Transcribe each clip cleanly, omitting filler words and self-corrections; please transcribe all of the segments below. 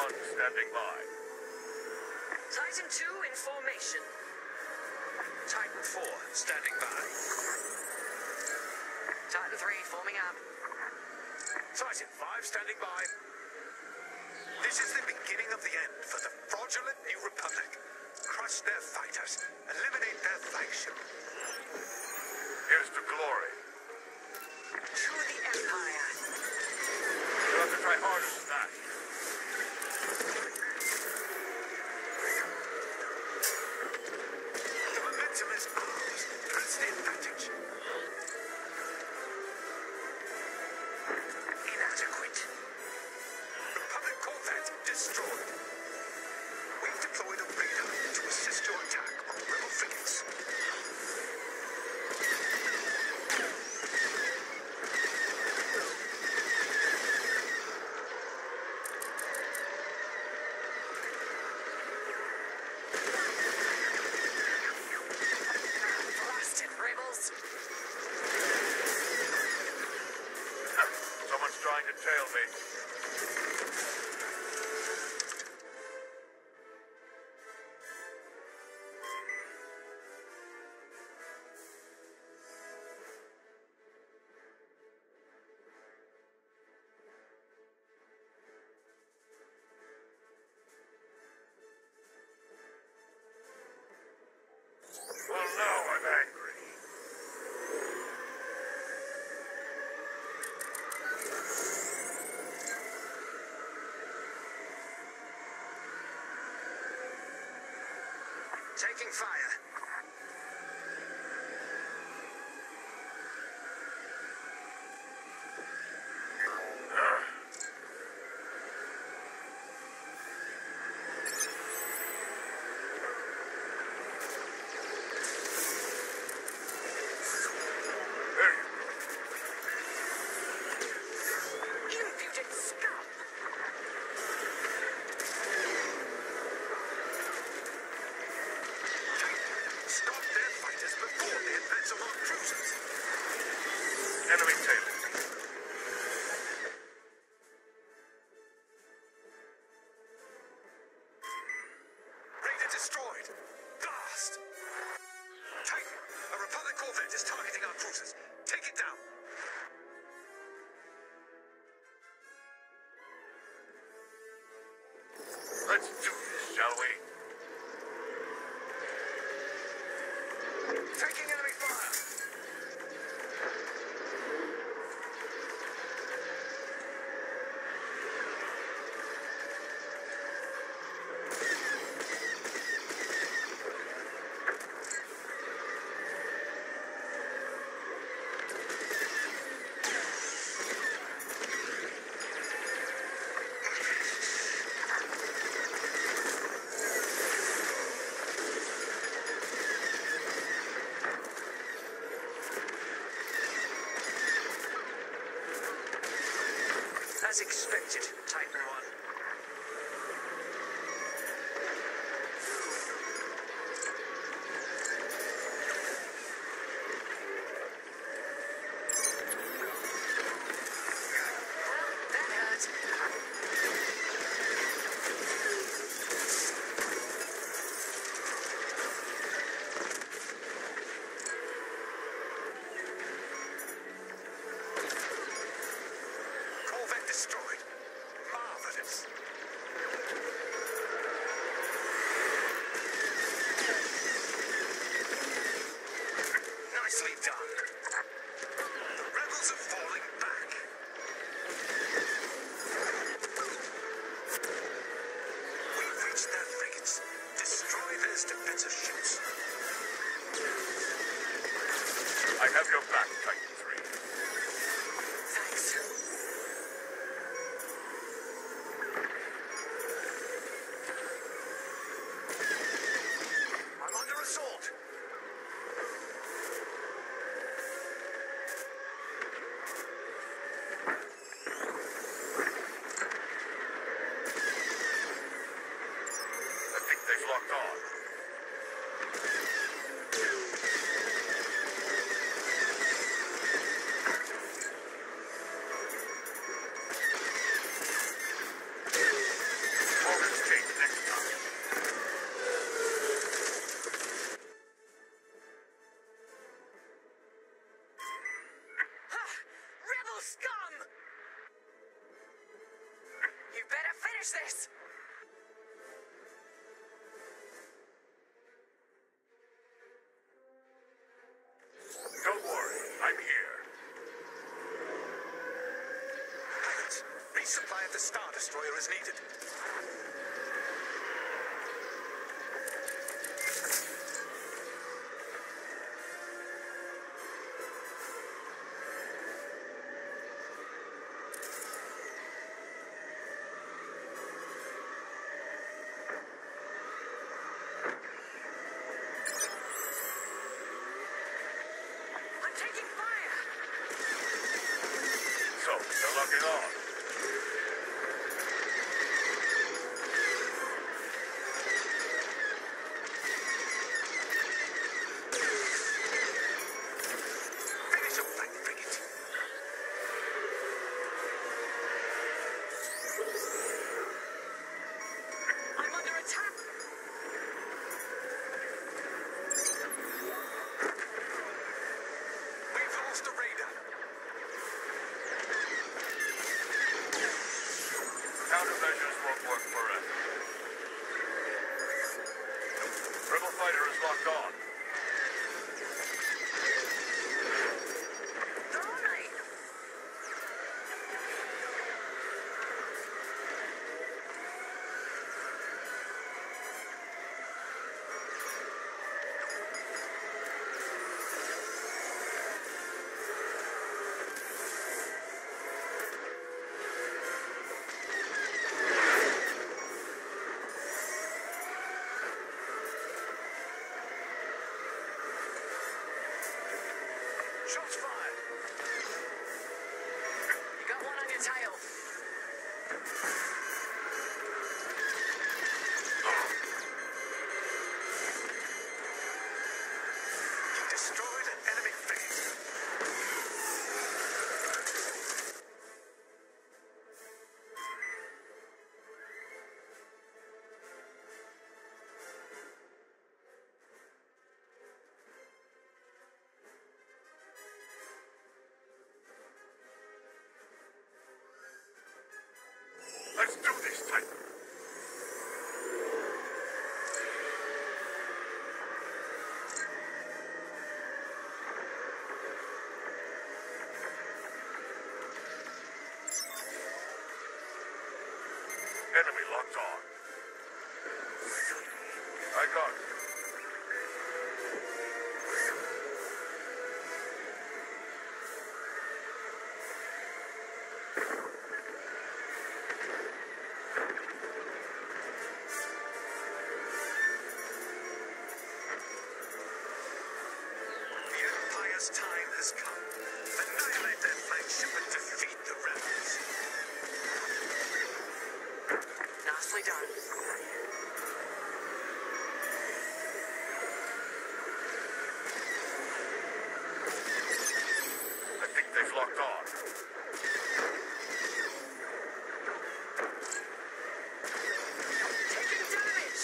1 standing by. Titan 2 in formation. Titan 4 standing by. Titan 3 forming up. Titan 5 standing by. This is the beginning of the end for the fraudulent New Republic. Crush their fighters. Eliminate their flagship. Here's to glory. To the Empire. You'll have to try harder than that. The momentum is ours. Press the advantage. Inadequate. Republic Corvette destroyed. We've deployed a radar to assist your attack on rebel frigates. Blasted rebels. Someone's trying to tail me. Well, now I'm angry. Taking fire. There you go. Imputed scum. Stop their fighters before they advance on our cruisers. Enemy tailing. Raider destroyed. Blast! Titan, a Republic Corvette is targeting our cruisers. Take it down. Let's do this, shall we? Taking enemy fire. As expected, Titan 1. That hurt. Corvette destroyed. Marvelous. Nicely done. The rebels are falling back. We've reached their frigates. Destroy their defensive ships. I have your back, Titan 3. Thanks. I'm under assault. I think they've locked on. locked on. They're on me. Shots fired. You got one on your tail. You destroyed an enemy frigate. Let's do this, Titan. Enemy locked on. I got it. The Empire's time has come. Annihilate their flagship and defeat the rebels. Nicely done. I think they've locked on. Taking damage.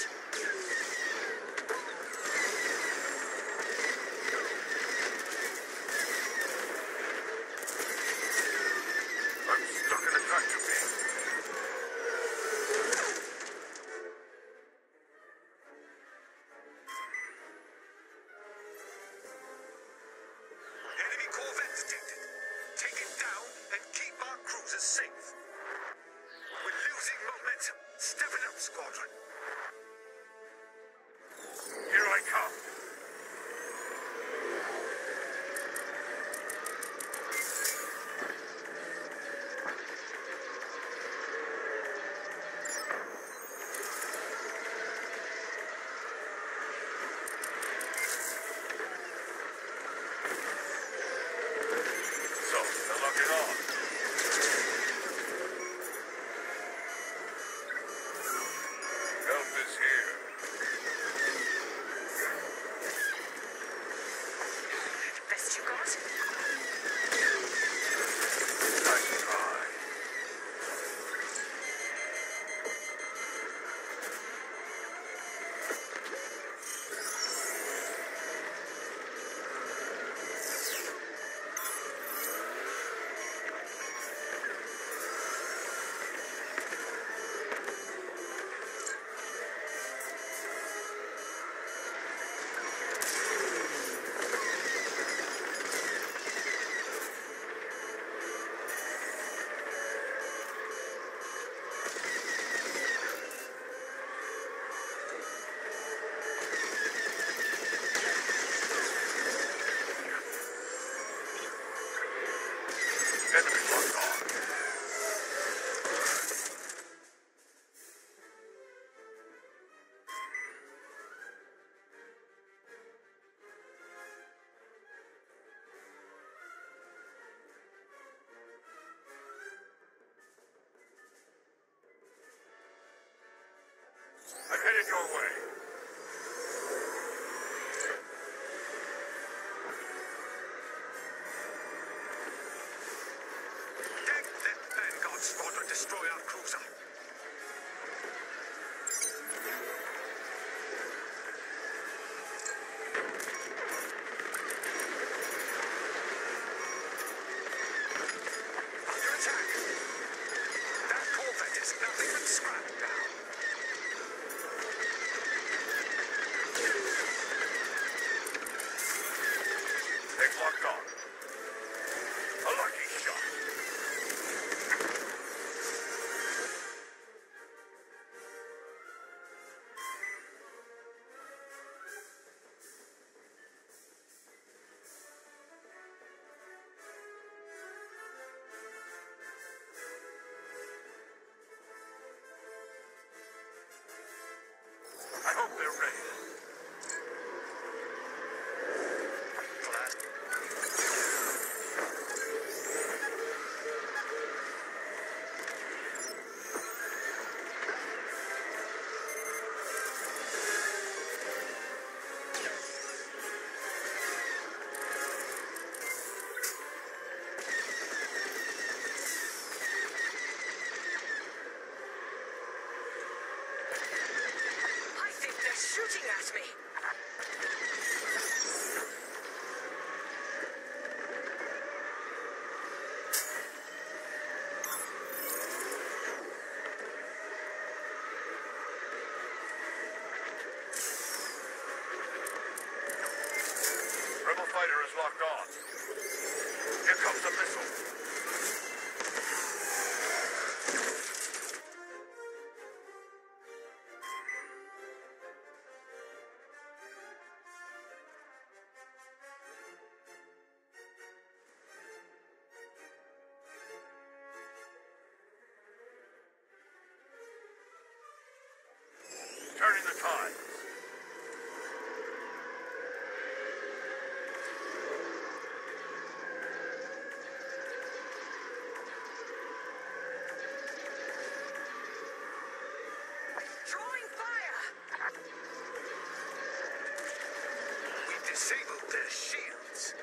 I'm stuck in a tractor beam. Enemy corvette detected. Take it down and keep our cruisers safe. We're losing momentum. Step it up, Squadron. Here I come. So, they're locking on. Help is here. The best you got? Nice try. Enemy locked on. I'm headed your way. Deck that Vanguard Squadron destroy our cruiser. Under attack. That corvette is nothing but scrap now. I think they're shooting at me. Rebel fighter is locked on. Here comes the missile. Turning the tide. Drawing fire. We disabled their shields.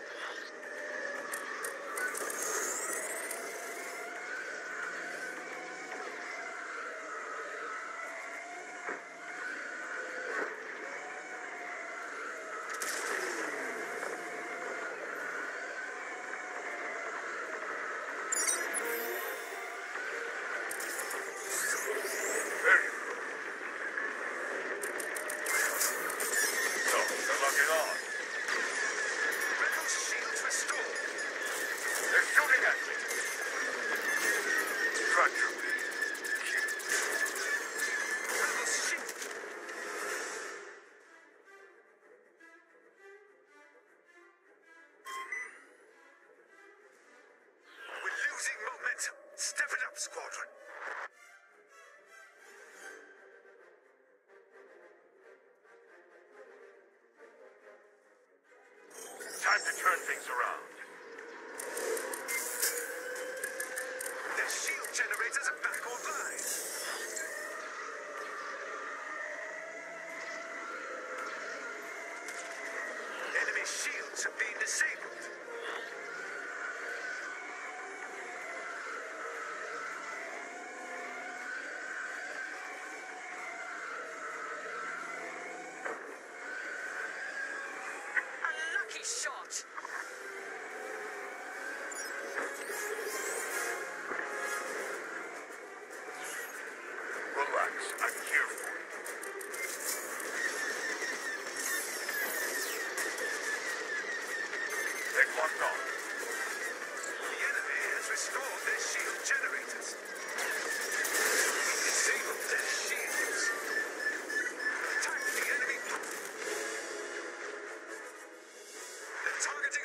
Very good. So, they're locking on. Rebel shields restored. They're shooting at me. Tractor beam. Rebel shield. We're losing momentum. Step it up, Squadron. Time to turn things around. Their shield generators are back online. Enemy shields have been disabled. A lucky shot. Relax, I'm here for you. They've locked on. The enemy has restored their shield generators. We disabled their shields. Attack the enemy. The target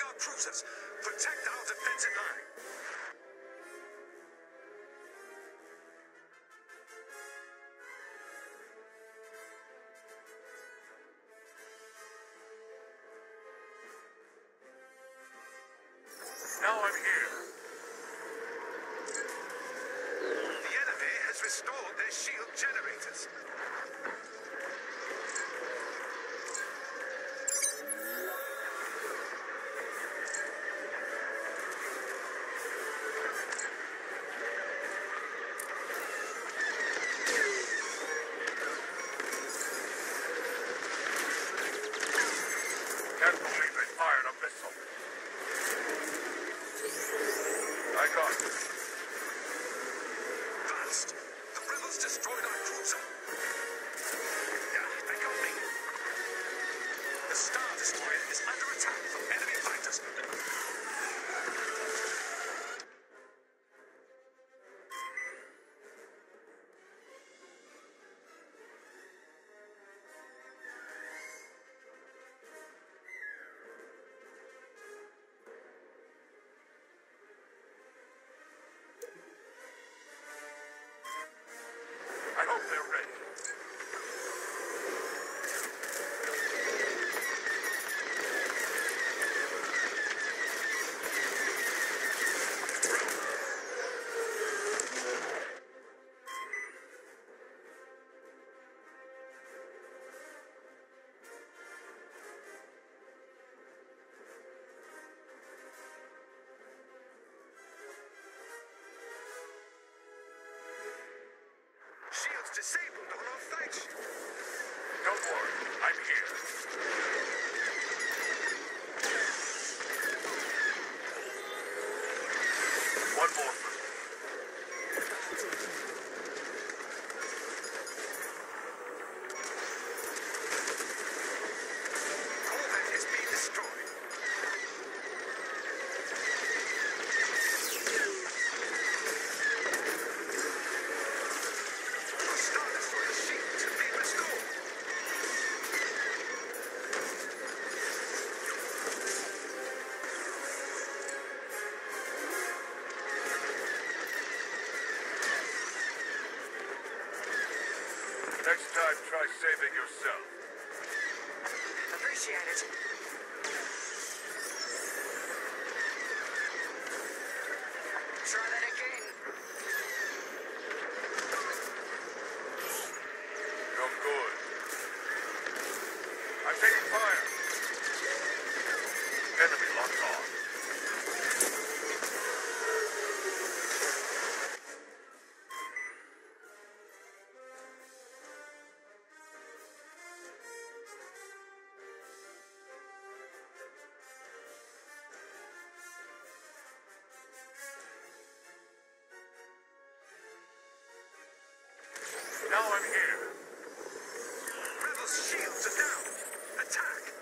Squadrons disabled on our flank. Don't worry, I'm here. One more for me. Corvette is being destroyed. Our Star Destroyer shields have been restored. Next time, try saving yourself. Appreciate it. Try that again. You're good. I'm taking fire. Enemy locked on. Now I'm here. Rebels' shields are down. Attack!